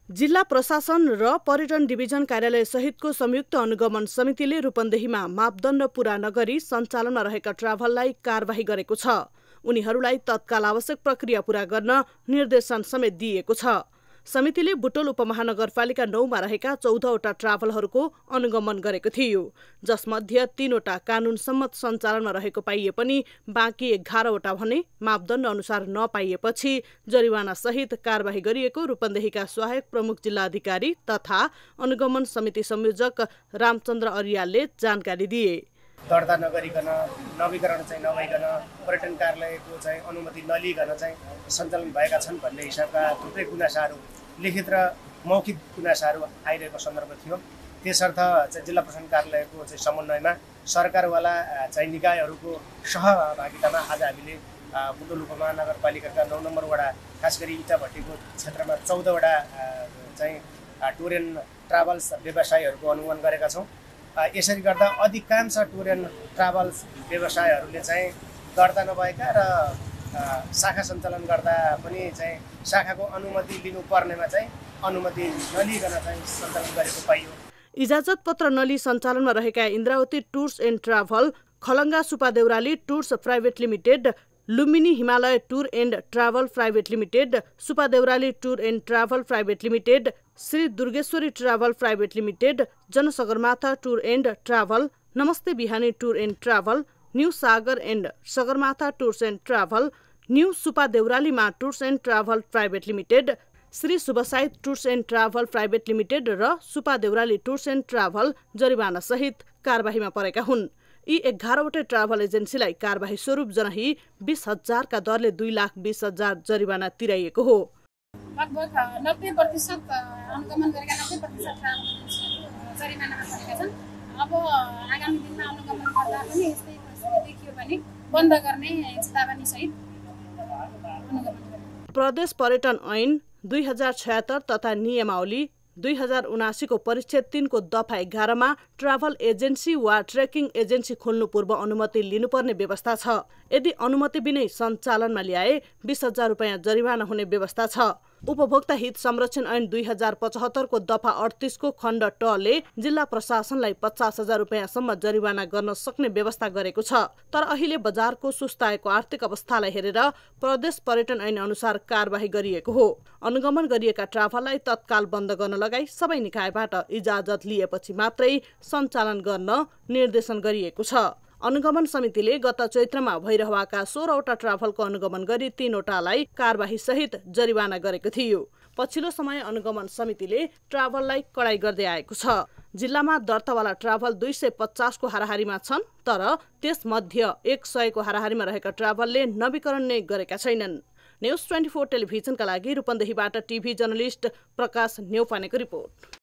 जिल्ला प्रशासन र पर्यटन डिभिजन कार्यालय सहितको संयुक्त अनुगमन समितिले रूपन्देहीमा मापदण्ड पूरा नगरी सञ्चालनमा रहेका ट्राभललाई कारबाही गरेको छ। उनीहरूलाई तत्काल आवश्यक प्रक्रिया पूरा गर्न निर्देशन समेत दिएको छ। समितिले बुटोल उपमहानगरपालिका 9 मा रहेका 14वटा ट्राभलहरूको अनुगमन गरेको थियो, जसमध्ये 3वटा कानून सम्मत सञ्चालनमा रहेको पाइए पनि बाँकी 11वटा भने मापदण्ड अनुसार नपाइएपछि जरिवाना सहित कारबाही गरिएको रूपन्देहीका सहायक प्रमुख जिल्ला अधिकारी तथा अनुगमन समिति संयोजक रामचन्द्र अर्यालले जानकारी दिए। दर्ता नगरिकन नवीकरण चाहिँ नभइकन पर्यटन कार्यालयको चाहिँ अनुमति नलिइकन चाहिँ सञ्चालन भएका छन् भन्ने हिसाबका थुप्रै गुनासाहरू लिखित र मौखिक गुनासाहरू आइरहेको सन्दर्भ थियो। त्यसर्थ चाहिँ जिल्ला प्रशासन कार्यालयको चाहिँ समन्वयमा सरकारवाला चाहिँ निकायहरूको सहभागितामा आज हामीले बुटोल उपमहानगरपालिकाका 9 नम्बर वडा खास गरी इटाभट्टीको क्षेत्रमा 14वटा चाहिँ टुर एन्ड ट्राभल्स व्यवसायीहरूको अनुगमन गरेका छौँ। यसरी गर्दा अधिकांश टुर एन्ड ट्राभल्स व्यवसायहरूले चाहिँ दर्ता नभएका र शाखा सञ्चालन गर्दा पनि चाहिँ शाखाको अनुमति लिनुपर्नेमा चाहिँ अनुमति नलिइकन चाहिँ सञ्चालन गरेको पाइयो। इजाजत पत्र नलिई सञ्चालनमा रहेका Indravati tours and travel, Khalanga Supadeurali tours private limited, Lumbini Himalaya tour and travel private limited, Supadeurali tour and travel private limited, Shri Durgeshwari travel private limited, Jansagarmatha tour and travel, Namaste Bihani tour and travel, new Sagar and Sagarmatha tours and travel, new सुपादेउरालीमा tours and travel private limited, Shri Shubhsait tours and travel private limited र Supadeurali tours and travel जरिवाना सहित कारबाहीमा परेका हुन्। यी 11वटै travel एजेन्सीलाई कारबाही स्वरूप जनही 20,000 का दरले 2,20,000 जरिवाना तिराइएको हो। लगभग 90% अनुगमन गरेका 90% जरिमानामा परेका छन्। अब आगामी दिनमा अनुगमन गर्दा पनि यस्तै परिस्थिति देखियो भने बन्द गर्ने चेतावनी सहित अनुगमन गर्ने। प्रदेश पर्यटन ऐन 2076 तथा नियमावली 2079 को परिच्छेद 3 को दफा 11 मा ट्राभल एजेन्सी वा ट्रेकिङ एजेन्सी खोल्नु पूर्व अनुमति लिनुपर्ने व्यवस्था छ। यदि अनुमति बिनै सञ्चालनमा ल्याए 20,000 रुपैयाँ जरिवाना हुने व्यवस्था छ। उपभोक्ता हित संरक्षण ऐन 2075 को दफा 38 को खण्ड ट ले जिल्ला प्रशासनलाई 50,000 रुपैयाँसम्म जरिवाना गर्न सक्ने व्यवस्था गरेको छ। तर अहिले बजारको सुस्ताएको आर्थिक अवस्थालाई हेरेर प्रदेश पर्यटन ऐन अनुसार कारबाही गरिएको हो। अनुगमन गरिएका ट्राभललाई तत्काल बन्द गर्न लगाई सबै निकायबाट इजाजत लिएपछि मात्रै सञ्चालन गर्न निर्देशन गरिएको छ। अनुगमन समितिले गत चैत्रमा भइरहेका 16वटा ट्राभलको अनुगमन गरी 3वटालाई कारबाही सहित जरिवाना गरेको थियो। पछिल्लो समय अनुगमन समितिले ट्राभललाई कडाई गर्दै आएको छ। जिल्लामा दर्तावाला ट्राभल 250 को हाराहारीमा छन्, तर त्यसमध्ये 100 को हाराहारीमा रहेका ट्राभलले नवीकरण नै गरेका छैनन्। न्युज 24 टेलिभिजनका लागि रूपन्देहीबाट टिभी जर्नलिस्ट प्रकाश न्यौपानेको रिपोर्ट।